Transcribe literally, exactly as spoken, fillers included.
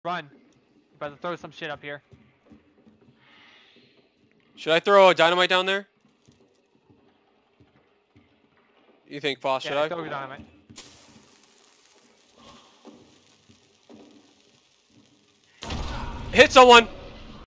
Run. About to throw some shit up here. Should I throw a dynamite down there? You think, boss? Should yeah, I? throw dynamite. Hit someone!